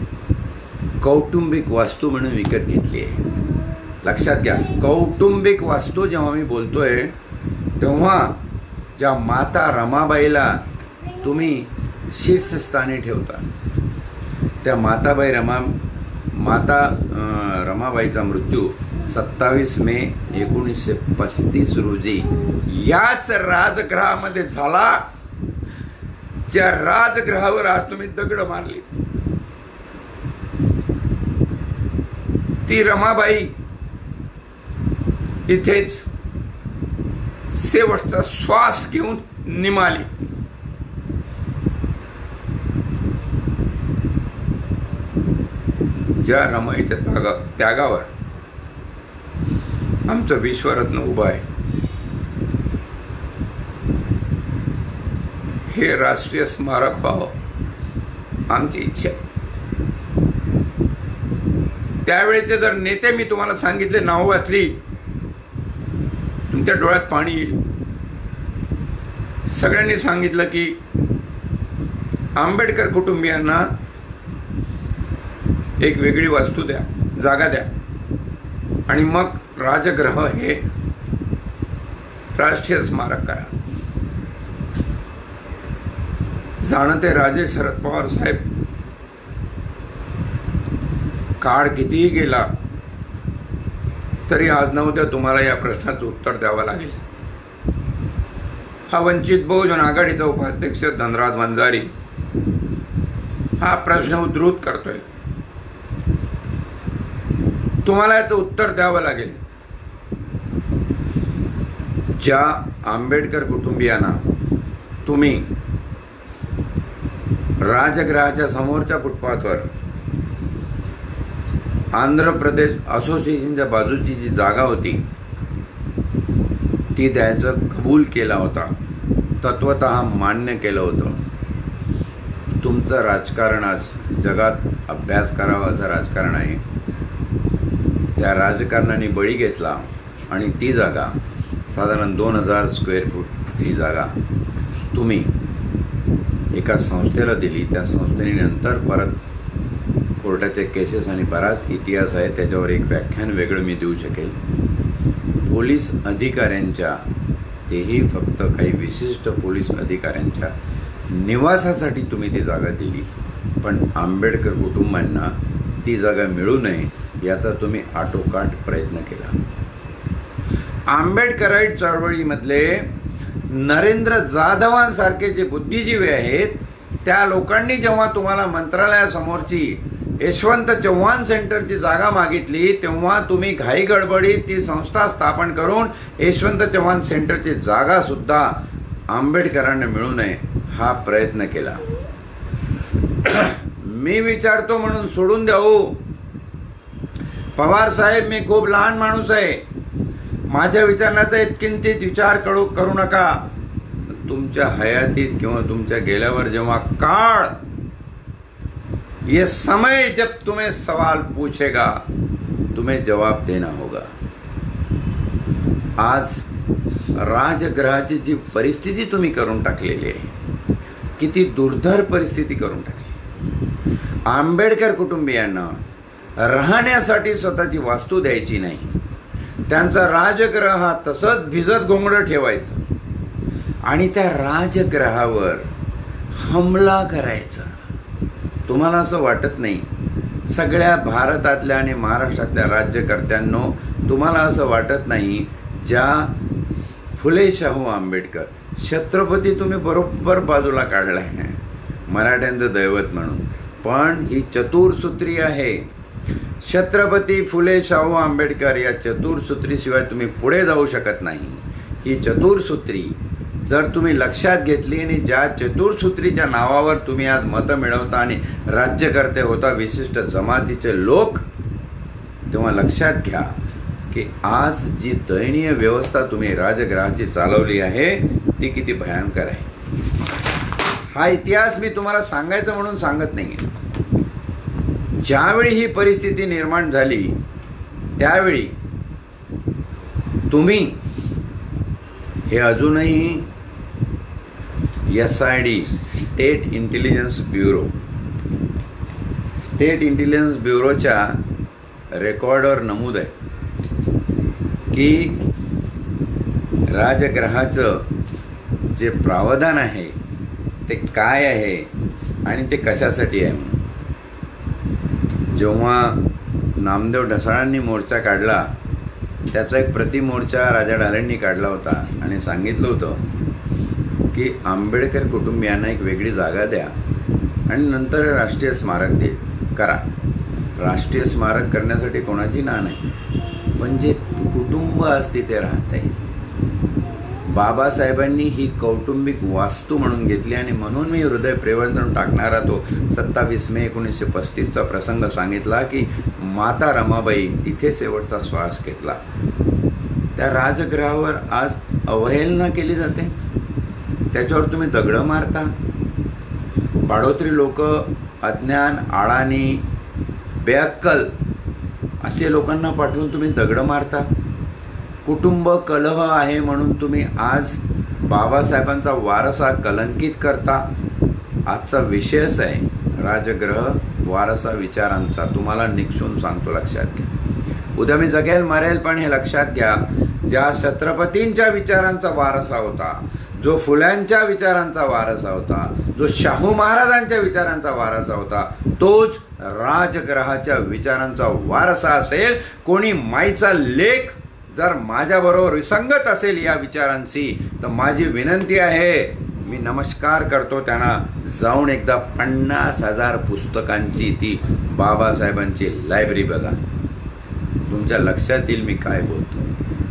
कौटुंबिक वास्तू म्हणून विकत घेतली आहे. लक्षात घ्या, कौटुंबिक वास्तू जेव्हा मी बोलतोय तेव्हा ज्या माता रमाबाईला तुम्ही शीर्षस्थानी ठेवता, त्या माताबाई रमा माता रमाबाईचा मृत्यू सत्तावीस मे एकोणीसशे पस्तीस रोजी याच राजगृहामध्ये झाला, ज्या राजगृहावर आज तुम्ही दगड मारली. ती रमाबाई इथेच शेवटचा श्वास घेऊन निमाली. ज्या रमाईच्या त्यागा त्यागावर आमचं विश्वरत्न उभं आहे, हे राष्ट्रीय स्मारक व्हावं आमची इच्छा. त्यावेळेचे जर नेते मी तुम्हाला सांगितले, नाव वाचली, तुमच्या डोळ्यात पाणी येईल. सगळ्यांनी सांगितलं की आंबेडकर कुटुंबियांना एक वेगळी वास्तू द्या, जागा द्या आणि मग राजगृह हे राष्ट्रीय स्मारक करा. जाणते राजे शरद पवार साहेब, काळ कितीही गेला तरी आज न उद्या तुम्हाला या प्रश्नाचं उत्तर द्यावं लागेल. हा वंचित बहुजन आघाडीचा उपाध्यक्ष धनराज वंजारी हा प्रश्न उद्धृत करतोय. तुम्हाला याचं उत्तर द्यावं लागेल. ज्या आंबेडकर कुटुंबियांना तुम्ही राजगृहाच्या समोरच्या फुटपाथवर आंध्र प्रदेश असोसिएशनच्या बाजूची जी जागा होती ती द्यायचं कबूल केला होता, तत्वतः मान्य केलं होतं. तुमचं राजकारण आज जगात अभ्यास करावा असं राजकारण आहे. त्या राजकारणाने बळी घेतला आणि ती जागा साधारण दोन हजार स्क्वेअर फूट ही जागा तुम्ही एका संस्थेला दिली, त्या संस्थेने नंतर परत कोर्टाचे केसेस आणि बराच इतिहास आहे, त्याच्यावर एक व्याख्यान वेगळं मी देऊ शकेल. पोलीस अधिकाऱ्यांच्या, तेही फक्त काही विशिष्ट पोलीस अधिकाऱ्यांच्या निवासासाठी तुम्ही ती जागा दिली, पण आंबेडकर कुटुंबांना ती जागा मिळू नये याचा तुम्ही आटोकाट प्रयत्न केला. आंबेडकराईट चळवळीमधले नरेंद्र जाधवांसारखे जे बुद्धिजीवी आहेत, त्या लोकांनी जेव्हा तुम्हाला मंत्रालयासमोरची यशवंत चव्हाण सेंटरची जागा मागितली, तेव्हा तुम्ही घाई गडबडीत ती संस्था स्थापन करून यशवंत चव्हाण सेंटरची जागा सुद्धा आंबेडकरांना मिळू नये हा प्रयत्न केला. मी विचारतो म्हणून सोडून द्याऊ, पवार साहेब मी खूप लहान माणूस आहे, माझ्या विचारण्याचा इतकिंचित विचार करू करू नका. तुमच्या हयातीत किंवा तुमच्या गेल्यावर जेव्हा काळ, ये समय जब तुम्हें सवाल पूछेगा तुम्हें जवाब देना होगा. आज राजगृहाची जी परिस्थिती तुम्ही करून टाकलेली आहे, किती दुर्धर परिस्थिती करून टाकली. आंबेडकर कुटुंबियांना राहण्यासाठी स्वतःची वास्तू द्यायची नाही, त्यांचा राजगृह हा तसंच भिजत घोंगडं ठेवायचं आणि त्या राजगृहावर हमला करायचा. तुम्हाला असं वाटत नाही, सगळ्या भारतातल्या आणि महाराष्ट्रातल्या राज्यकर्त्यांनो, तुम्हाला असं वाटत नाही ज्या फुले शाहू आंबेडकर, छत्रपती तुम्ही बरोबर बाजूला काढलाय मराठ्यांचं दैवत म्हणून, पण ही चतुर्सूत्री आहे. छत्रपती फुले शाहू आंबेडकर या चतुर्सूत्रीशिवाय तुम्ही पुढे जाऊ शकत नाही. ही चतुर्सूत्री जर तुम्ही लक्षात घेतली आणि ज्या चतुर्सूत्रीच्या नावावर तुम्ही आज मतं मिळवता आणि राज्यकर्ते होता विशिष्ट जमातीचे लोक, तेव्हा लक्षात घ्या की आज जी दयनीय व्यवस्था तुम्ही राजगृहाची चालवली आहे ती किती भयंकर आहे. हा इतिहास मी तुम्हाला सांगायचं म्हणून सांगत नाहीये. ज्यावेळी ही परिस्थिती निर्माण झाली त्यावेळी तुम्ही हे अजूनही S I D, state intelligence bureau, state intelligence ब्युरोच्या रेकॉर्डवर नमूद आहे की राजगृहाचं जे प्रावधान आहे ते काय आहे आणि ते कशासाठी आहे. जेव्हा नामदेव ढसाळांनी मोर्चा काढला, त्याचा एक प्रतिमोर्चा राजा ढालेंनी काढला होता आणि सांगितलं होतं की आंबेडकर कुटुंबियांना एक वेगळी जागा द्या आणि नंतर राष्ट्रीय स्मारक दे करा. राष्ट्रीय स्मारक करण्यासाठी कोणाची ना नाही, पण जे कुटुंब आज तिथे राहत आहे, बाबासाहेबांनी ही कौटुंबिक वास्तू म्हणून घेतली आणि म्हणून मी हृदय प्रेवंतून टाकणारा तो सत्तावीस मे एकोणीसशे पस्तीसचा प्रसंग सांगितला की माता रमाबाई तिथे शेवटचा श्वास घेतला. त्या राजगृहावर आज अवहेलना केली जाते, त्याच्यावर तुम्ही दगडं मारता. बाडोत्री लोक, अज्ञान, आळाणी, बेअक्कल असे लोकांना पाठवून तुम्ही दगडं मारता. कुटुंब कलह आहे म्हणून तुम्ही आज बाबासाहेबांचा वारसा कलंकित करता. आजचा विषयच आहे राजगृह वारसा विचारांचा. तुम्हाला निक्षून सांगतो, लक्षात घ्या. उद्या मी जगेल मरेल पण हे लक्षात घ्या, ज्या छत्रपतींच्या विचारांचा वारसा होता, जो फुल्यांच्या विचारांचा वारसा होता, जो शाहू महाराजांच्या विचारांचा वारसा होता, तोच राजगृहाच्या विचारांचा वारसा असेल. कोणी माईचा लेख जर माझ्याबरोबर विसंगत असेल या विचारांशी तर माझी विनंती आहे, मी नमस्कार करतो त्यांना, जाऊन एकदा पन्नास हजार पुस्तकांची ती बाबासाहेबांची लायब्ररी बघा. तुमच्या लक्षात येईल मी काय बोलतो.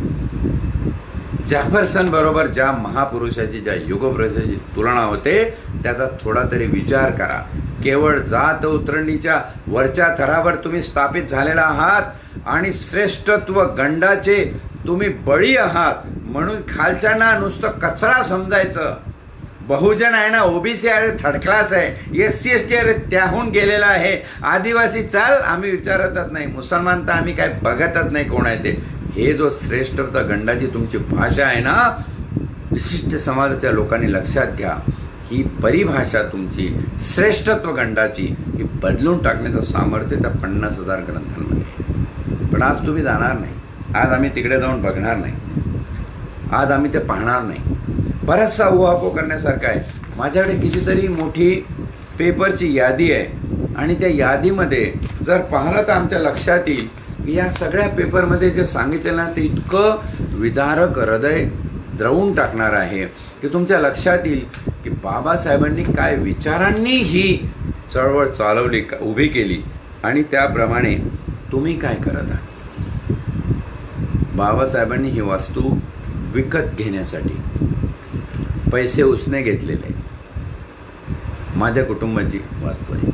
जॅफरसन बरोबर ज्या महापुरुषाची, ज्या युगपुरुषाची तुलना होते त्याचा थोडा तरी विचार करा. केवळ जात उतरणीच्या वरच्या थरावर तुम्ही स्थापित झालेला आहात आणि श्रेष्ठत्व गंडाचे तुम्ही बळी आहात म्हणून खालच्यांना नुसतं कचरा समजायचं. बहुजन आहे ना, ओबीसी अरे थर्ड क्लास आहे, एस सी एस टी अरे त्याहून गेलेला आहे, आदिवासी चाल आम्ही विचारतच नाही, मुसलमान तर आम्ही काय बघतच नाही कोण आहे ते. हे जो श्रेष्ठत्व गंडाची तुमची भाषा आहे ना, विशिष्ट समाजाच्या लोकांनी लक्षात घ्या, ही परिभाषा तुमची श्रेष्ठत्व गंडाची ही बदलून टाकण्याचं सामर्थ्य त्या पन्नास हजार ग्रंथांमध्ये आहे. पण आज तुम्ही जाणार नाही. आज आम्ही तिकडे जाऊन बघणार नाही. आज आम्ही ते पाहणार नाही. बराचसा उहापोह करण्यासारखा आहे. माझ्याकडे कितीतरी मोठी पेपरची यादी आहे आणि त्या यादीमध्ये जर पाहिलं तर आमच्या लक्षात येईल की या सगळ्या पेपरमध्ये जे सांगितलं ना ते इतकं विदारक, हृदय द्रवून टाकणार आहे की तुमच्या लक्षात येईल की बाबासाहेबांनी काय विचारांनी ही चळवळ चालवली, उभी केली आणि त्याप्रमाणे तुम्ही काय करत आहात. बाबासाहेबांनी ही वास्तू विकत घेण्यासाठी पैसे उसने घेतलेले आहेत. माझ्या कुटुंबाची वास्तू आहे.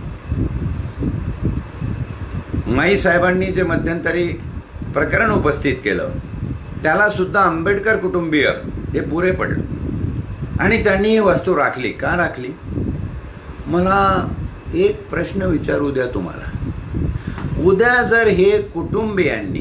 माई साहेबांनी जे मध्यंतरी प्रकरण उपस्थित केलं त्याला सुद्धा आंबेडकर कुटुंबीय हे पुरे पडलं आणि त्यांनी ही वस्तू राखली. का राखली? मला एक प्रश्न विचारू द्या तुम्हाला. उद्या जर हे कुटुंबियांनी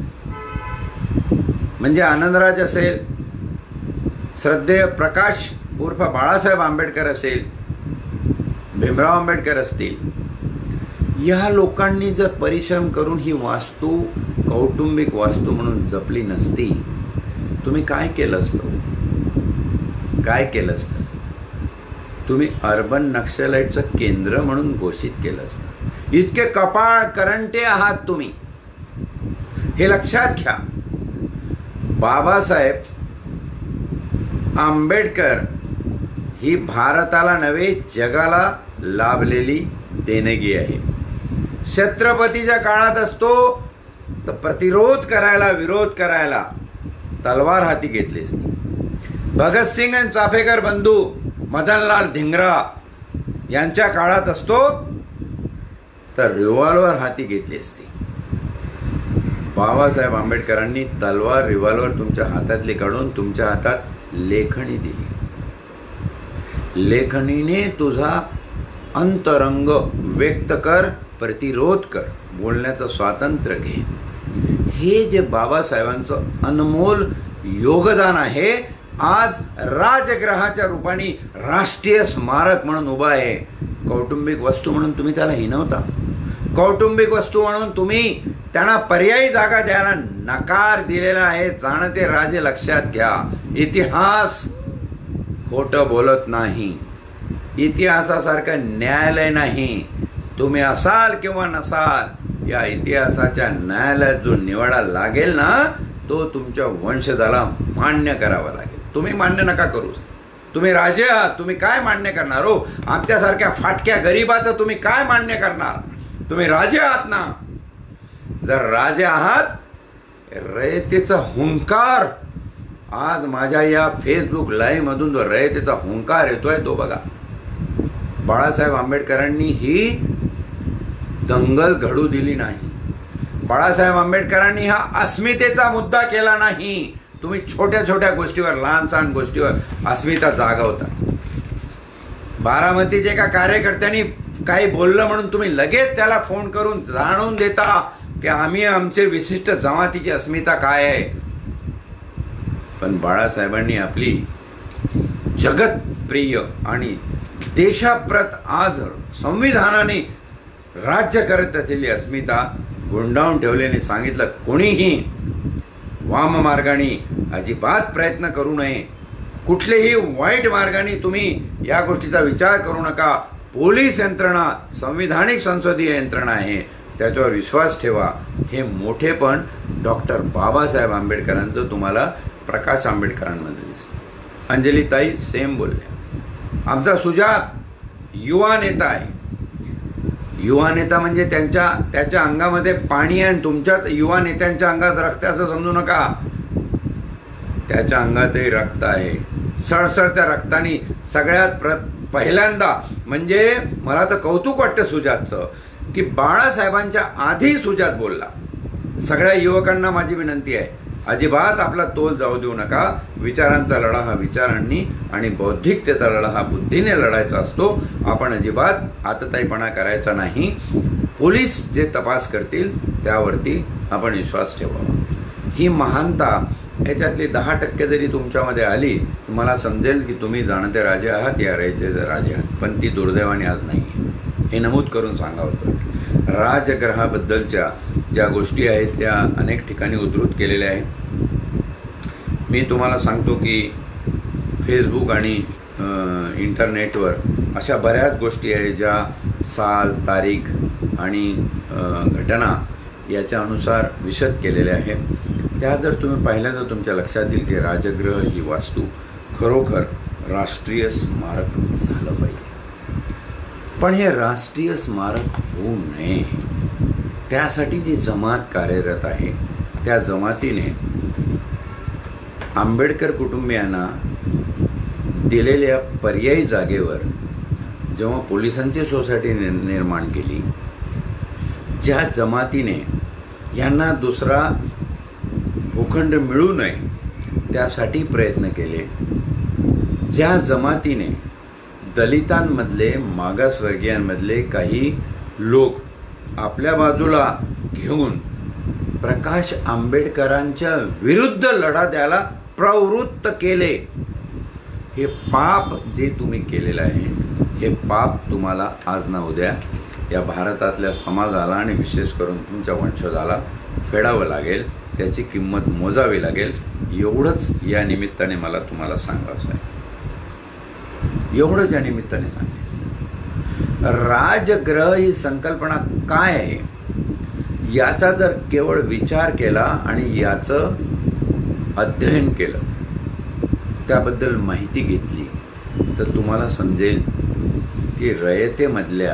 म्हणजे आनंदराज असेल, श्रद्धेय प्रकाश उर्फ बाळासाहेब आंबेडकर असेल, भीमराव आंबेडकर असतील, या लोकांनी जर परिश्रम करून ही वास्तू कौटुंबिक वास्तू म्हणून जपली नसती, तुम्ही काय केलं असतं? काय केलं असतं? तुम्ही अर्बन नक्षलाइटचं केंद्र म्हणून घोषित केलं असतं. इतके कपाळ करंटे आहात तुम्ही, हे लक्षात घ्या. बाबासाहेब आंबेडकर ही भारताला नव्हे जगाला लाभलेली देणगी आहे. छत्रपतीच्या काळात असतो तर प्रतिरोध करायला, विरोध करायला तलवार हाती घेतली असती. भगतसिंग आणि चाफेकर बंधू मदनलाल धिंगरा यांच्या काळात असतो तर रिव्हॉल्वर हाती घेतली असती. बाबासाहेब आंबेडकरांनी तलवार, रिव्हॉल्वर तुमच्या हातातली काढून तुमच्या हातात लेखणी दिली. लेखणीने तुझा अंतरंग व्यक्त कर, प्रतिरोध कर, बोलण्याचं स्वातंत्र्य घे. हे जे बाबासाहेबांचं अनमोल योगदान आहे आज राजग्रहाच्या रूपाने राष्ट्रीय स्मारक म्हणून उभा आहे. कौटुंबिक वस्तू म्हणून तुम्ही त्याला हिनवता. कौटुंबिक वस्तू म्हणून तुम्ही त्यांना पर्यायी जागा द्यायला नकार दिलेला आहे. जाणते राजे लक्षात घ्या, इतिहास खोटं बोलत नाही. इतिहासासारखं न्यायालय नाही. तुम्ही असाल किंवा नसाल, या इतिहासाच्या न्यायालयात जो निवाडा लागेल ना तो तुमच्या वंशजाला मान्य करावा लागेल. तुम्ही मान्य नका करू. तुम्ही राजे आहात, तुम्ही काय मान्य करणार हो? आमच्यासारख्या फाटक्या गरीबाचं तुम्ही काय मान्य करणार? तुम्ही राजे आहात ना. जर राजे आहात, रयतेचा हुंकार आज माझ्या या फेसबुक लाईव्ह मधून जो रयतेचा हुंकार येतोय तो बघा. बाळासाहेब आंबेडकरांनी ही दंगल घडू दिली नाही. बाळासाहेब आंबेडकरांनी हा अस्मितेचा मुद्दा केला नाही. तुम्ही छोट्या छोट्या गोष्टीवर, लहान सहान गोष्टीवर अस्मिता जागवता. बारामतीच्या एका कार्यकर्त्यांनी काही बोललं म्हणून तुम्ही लगेच त्याला फोन करून जाणून देता की आम्ही आमचे विशिष्ट जमातीची अस्मिता काय आहे. पण बाळासाहेबांनी आपली जगतप्रिय आणि देशाप्रत आज संविधानाने राज्य करत असलेली अस्मिता गुंडाळून ठेवल्याने सांगितलं, कोणीही वाम मार्गाने अजिबात प्रयत्न करू नये. कुठलेही वाईट मार्गाने तुम्ही या गोष्टीचा विचार करू नका. पोलीस यंत्रणा संविधानिक संसदीय यंत्रणा आहे, त्याच्यावर विश्वास ठेवा. हे मोठेपण डॉक्टर बाबासाहेब आंबेडकरांचं तुम्हाला प्रकाश आंबेडकरांमध्ये दिसतं. अंजलीताई सेम बोलल्या. आमचा सुजात युवा नेता आहे. युवा नेता म्हणजे त्यांच्या त्याच्या अंगामध्ये पाणी आहे. तुमच्याच युवा नेत्यांच्या अंगात रक्त असं समजू नका. त्याच्या अंगातही रक्त आहे. सळसळत्या रक्ताने सगळ्यात प्र पहिल्यांदा म्हणजे मला तर कौतुक वाटतं सुजातचं की बाळासाहेबांच्या आधी सुजात बोलला. सगळ्या युवकांना माझी विनंती आहे, अजिबात आपला तोल जाऊ देऊ नका. विचारांचा लढा हा विचारांनी आणि बौद्धिकतेचा लढा हा बुद्धीने लढायचा असतो. आपण अजिबात आतताईपणा करायचा नाही. पोलीस जे तपास करतील त्यावरती आपण विश्वास ठेवावा. ही महानता याच्यातली दहा टक्के जरी तुमच्यामध्ये आली मला समजेल की तुम्ही जाणते राजे आहात या राहायचे राजे आहात, पण ती दुर्दैवाने आज नाही हे नमूद करून सांगावं होतं. राजग्रहाबद्दलच्या ज्या गोष्टी आहेत त्या अनेक ठिकाणी उद्धृत केलेल्या आहेत. मी तुम्हाला सांगतो की फेसबुक आणि इंटरनेटवर अशा बऱ्याच गोष्टी आहेत ज्या साल तारीख आणि घटना याच्या अनुसार विशद केलेल्या आहेत. त्या जर तुम्ही पाहिल्या तर तुमच्या लक्षात येईल की राजगृह ही वास्तू खरोखर राष्ट्रीय स्मारक झालं पाहिजे. पण हे राष्ट्रीय स्मारक होऊ नये त्यासाठी जी जमात कार्यरत आहे त्या जमातीने आंबेडकर कुटुंबियांना दिलेल्या पर्यायी जागेवर जेव्हा पोलिसांची सोसायटी निर्माण केली, ज्या जमातीने यांना दुसरा भूखंड मिळू नये त्यासाठी प्रयत्न केले, ज्या जमातीने दलितांमधले मागासवर्गीयांमधले काही लोक आपल्या बाजूला घेऊन प्रकाश आंबेडकरांच्या विरुद्ध लढा द्यायला प्रवृत्त केले, हे पाप जे तुम्ही केलेलं आहे हे पाप तुम्हाला आज ना उद्या या भारतातल्या समाजाला आणि विशेष करून तुमच्या वंशजाला फेडावं लागेल, त्याची किंमत मोजावी लागेल. एवढंच या निमित्ताने मला तुम्हाला सांगायचं आहे, एवढंच या निमित्ताने सांगायचं. राजगृह ही संकल्पना काय आहे याचा जर केवळ विचार केला आणि याचं अध्ययन केलं, त्याबद्दल माहिती घेतली तर तुम्हाला समजेल की रयतेमधल्या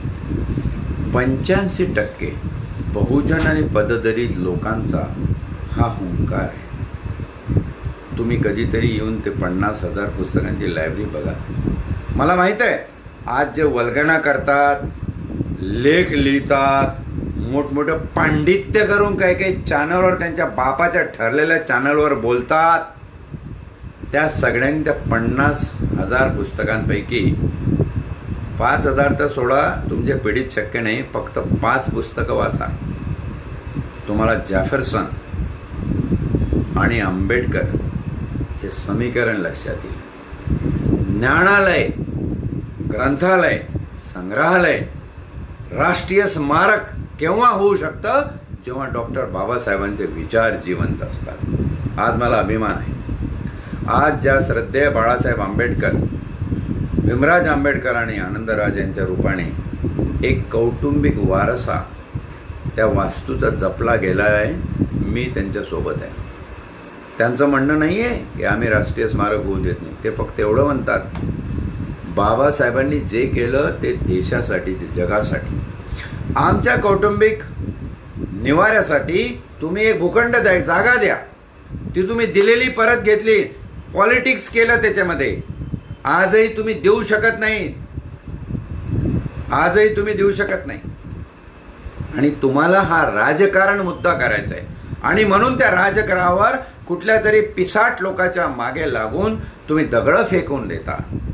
पंच्याऐंशी टक्के बहुजन आणि पददलित लोकांचा हा हुंकार आहे. तुम्ही कधीतरी येऊन ते पन्नास हजार पुस्तकांची लायब्ररी बघा. मला माहित आहे आज जे वल्गना करतात, लेख लिहितात, मोठमोठं पांडित्य करून काही काही चॅनलवर त्यांच्या बापाच्या ठरलेल्या चॅनलवर बोलतात, त्या सगळ्यांनी त्या पन्नास हजार पुस्तकांपैकी पाच हजार तर सोडा, तुमच्या पिढीत शक्य नाही, फक्त पाच पुस्तकं वाचा. तुम्हाला जॅफरसन आणि आंबेडकर हे समीकरण लक्षात येईल. ज्ञानालय, ग्रंथालय, संग्रहालय, राष्ट्रीय स्मारक केव्हा होऊ शकतं जेव्हा डॉक्टर बाबासाहेबांचे विचार जिवंत असतात. आज मला अभिमान आहे, आज ज्या श्रद्धेय बाळासाहेब आंबेडकर, भीमराज आंबेडकर आणि आनंदराज यांच्या रूपाने एक कौटुंबिक वारसा त्या वास्तूचा जपला गेला आहे, मी त्यांच्यासोबत आहे. त्यांचं म्हणणं नाही आहे की आम्ही राष्ट्रीय स्मारक होऊ देत नाही, ते फक्त एवढं म्हणतात बाबासाहेबांनी जे केलं ते देशासाठी, ते जगासाठी, आमच्या कौटुंबिक निवाऱ्यासाठी तुम्ही एक भूखंड द्या, एक जागा द्या, ती तुम्ही दिलेली परत घेतली, पॉलिटिक्स केलं त्याच्यामध्ये. आजही तुम्ही देऊ शकत नाही, आजही तुम्ही देऊ शकत नाही. आणि तुम्हाला हा राजकारण मुद्दा करायचा आहे आणि म्हणून त्या राजकारणावर कुठल्या तरी पिसाट लोकांच्या मागे लागून तुम्ही दगड फेकून देता.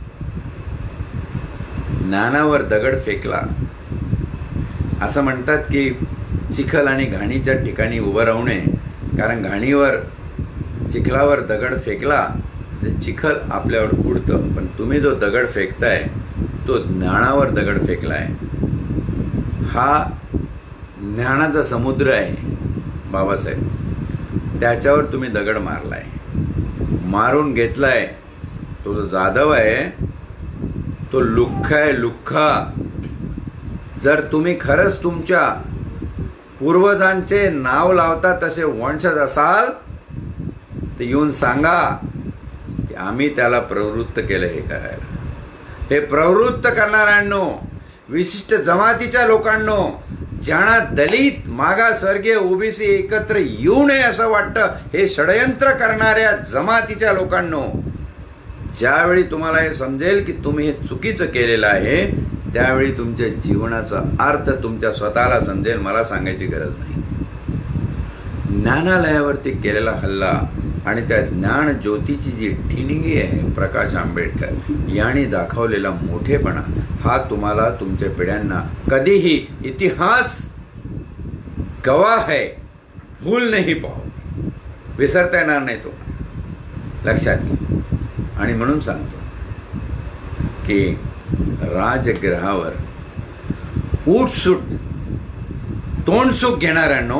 ज्ञानावर दगड फेकला असं म्हणतात की चिखल आणि घाणीच्या ठिकाणी उभं राहू नये, कारण घाणीवर चिखलावर दगड फेकला तर चिखल आपल्यावर उडतं, पण तुम्ही जो दगड फेकताय तो ज्ञानावर दगड फेकलाय. हा ज्ञानाचा समुद्र आहे बाबासाहेब, त्याच्यावर तुम्ही दगड मारलाय, मारून घेतलाय. तो जो जाधव आहे तो लुख्खा आहे, लुख्खा. जर तुम्ही खरंच तुमच्या पूर्वजांचे नाव लावता तसे वंशज असाल तर येऊन सांगा की आम्ही त्याला प्रवृत्त केलं हे करायला. हे प्रवृत्त करणाऱ्यांनो, विशिष्ट जमातीच्या लोकांनो, ज्यांना दलित, मागासवर्गीय, ओबीसी एकत्र येऊ नये असं वाटतं, हे षडयंत्र करणाऱ्या जमातीच्या लोकांनो, ज्यावेळी तुम्हाला हे समजेल की तुम्ही हे चुकीचं केलेलं आहे त्यावेळी तुमच्या जीवनाचा अर्थ तुमच्या स्वतःला समजेल. मला सांगायची गरज नाही. ज्ञानालयावरती केलेला हल्ला आणि त्या ज्ञान ज्योतीची जी ठिणगी आहे प्रकाश आंबेडकर यांनी दाखवलेला मोठेपणा हा तुम्हाला तुमच्या पिढ्यांना कधीही इतिहास गवाह है, भूल नहीं पाओ. विसरता येणार नाही तो, लक्षात घ्या. आणि म्हणून सांगतो की राजगृहावर उठसूट तोंडसुख घेणाऱ्यांनो,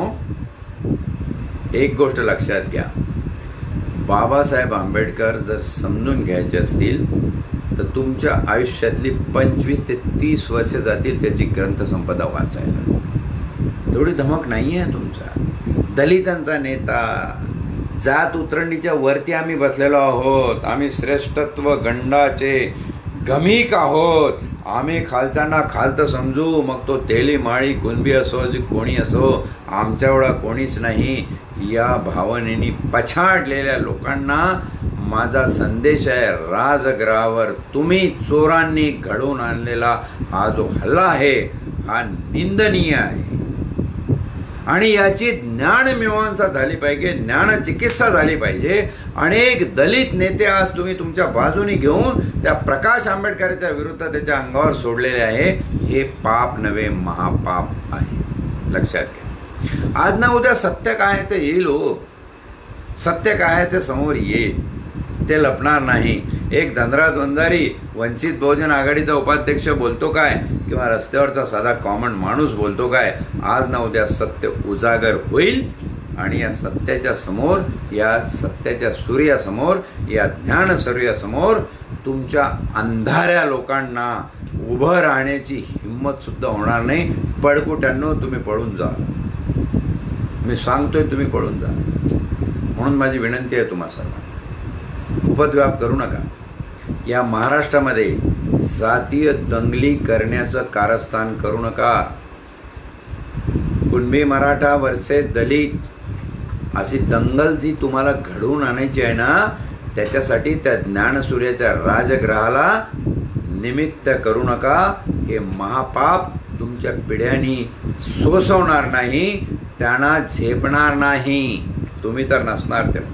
एक गोष्ट लक्षात घ्या, बाबासाहेब आंबेडकर जर समजून घ्यायचे असतील तर तुमच्या आयुष्यातली पंचवीस ते तीस वर्ष जातील त्याची ग्रंथसंपदा वाचायला. तेवढी धमक नाही आहे तुमचा. दलितांचा नेता, जात उतरंडीच्या वरती आम्ही बसलेलो आहोत, आम्ही श्रेष्ठत्व गंडाचे गमिक आहोत, आम्ही खालच्यांना खालतं समजू, मग तो तेली माळी कुणबी असो जी कोणी असो, आमच्या एवढा कोणीच नाही, या भावनेनी पछाडलेल्या लोकांना माझा संदेश आहे. राजगृहावर तुम्ही चोरांनी घडवून आणलेला हा जो हल्ला आहे हा निंदनीय आहे आणि याची ज्ञानमीमांसा झाली पाहिजे, ज्ञानचिकित्सा झाली पाहिजे. अनेक दलित नेते आज तुम्ही तुमच्या बाजूने घेऊन त्या प्रकाश आंबेडकरांच्या विरुद्ध त्याच्या अंगावर सोडलेले आहे. हे पाप नव्हे, महापाप आहे, लक्षात घ्या. आज ना उद्या सत्य काय ते येईल हो, सत्य काय ते समोर येईल, ते लपणार नाही. एक धनराज वंजारी वंचित बहुजन आघाडीचा उपाध्यक्ष बोलतो काय, किंवा रस्त्यावरचा साधा कॉमन माणूस बोलतो काय, आज ना उद्या सत्य उजागर होईल आणि या सत्याच्या समोर, या सत्याच्या सूर्यासमोर, या ज्ञान सूर्यासमोर तुमच्या अंधाऱ्या लोकांना उभं राहण्याची हिंमत सुद्धा होणार नाही. पळकुट्यांनो, तुम्ही पळून जा, मी सांगतोय तुम्ही पळून जा. म्हणून माझी विनंती आहे तुम्हा सर्वांना, उपद्व्याप करू नका. या महाराष्ट्रामध्ये जातीय दंगली करण्याचं कारस्थान करू नका. कुणबी मराठा वर्सेस दलित अशी दंगल जी तुम्हाला घडवून आणायची आहे ना, त्याच्यासाठी त्या ज्ञानसूर्याच्या राजगृहाला निमित्त करू नका. हे महापाप तुमच्या पिढ्यांनी सोसवणार नाही, त्यांना झेपणार नाही, तुम्ही तर नसणार तेव्हा.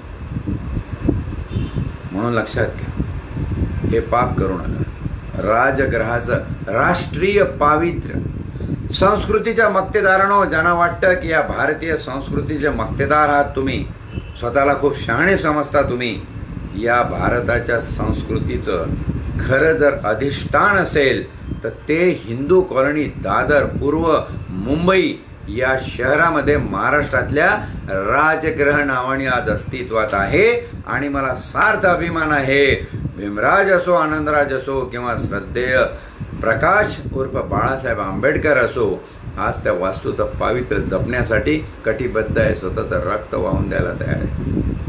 म्हणून लक्षात घ्या, हे पाप करू नका. राजगृहाचं राष्ट्रीय पावित्र्य, संस्कृतीच्या मक्तेदारांनो, ज्यांना वाटतं की या भारतीय संस्कृतीचे मक्तेदार आहात तुम्ही, स्वतःला खूप शहाणे समजता तुम्ही, या भारताच्या संस्कृतीचं खरं जर अधिष्ठान असेल तर ते हिंदू कॉलनी, दादर, पूर्व मुंबई या शहरामध्ये महाराष्ट्रातल्या राजगृह नावाने आज अस्तित्वात आहे. आणि मला सार्थ अभिमान आहे, भीमराज असो, आनंदराज असो किंवा श्रद्धेय प्रकाश उर्फ बाळासाहेब आंबेडकर असो, आज त्या वास्तूचं पावित्र्य जपण्यासाठी कटिबद्ध आहे, स्वतःचं रक्त वाहून द्यायला तयार आहे.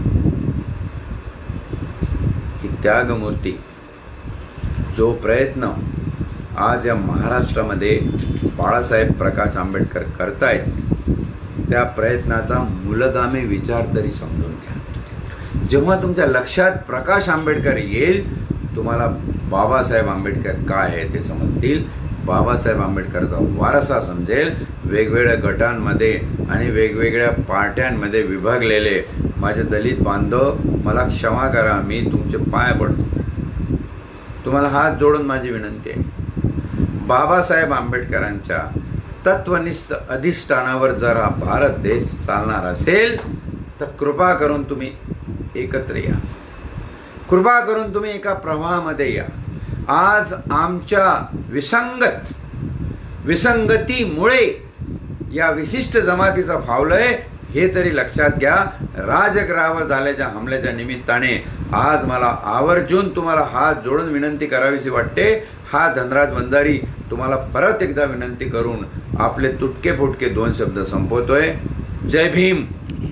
ही त्यागमूर्ती, जो प्रयत्न आज या महाराष्ट्रामध्ये बाळासाहेब प्रकाश आंबेडकर करतायत, त्या प्रयत्नाचा मूलगामी विचार तरी समजून घ्या. जेव्हा तुमच्या लक्षात प्रकाश आंबेडकर येईल, तुम्हाला बाबासाहेब आंबेडकर काय आहे ते समजतील, बाबासाहेब आंबेडकरचा वारसा समजेल. वेगवेगळ्या गटांमध्ये आणि वेगवेगळ्या पार्ट्यांमध्ये विभागलेले माझे दलित बांधव, मला क्षमा करा, मी तुमचे पाय पडतो, तुम्हाला हात जोडून माझी विनंती आहे. बाबासाहेब आंबेडकरांच्या तत्वनिष्ठ अधिष्ठानावर जर हा भारत देश चालणार असेल तर कृपा करून तुम्ही एकत्र या, कृपा करून तुम्ही एका प्रवाहामध्ये या. आज आमच्या विसंगत विसंगतीमुळे या विशिष्ट जमातीचं फावलंय हे तरी लक्षात घ्या. राजगृहावर झाल्याच्या हमल्याच्या निमित्ताने आज मला आवर्जून तुम्हाला हात जोडून विनंती करावीशी वाटते. हा धनराज वंजारी तुम्हाला परत एकदा विनंती करून आपले तुटके फुटके दोन शब्द संपवतोय. जय भीम,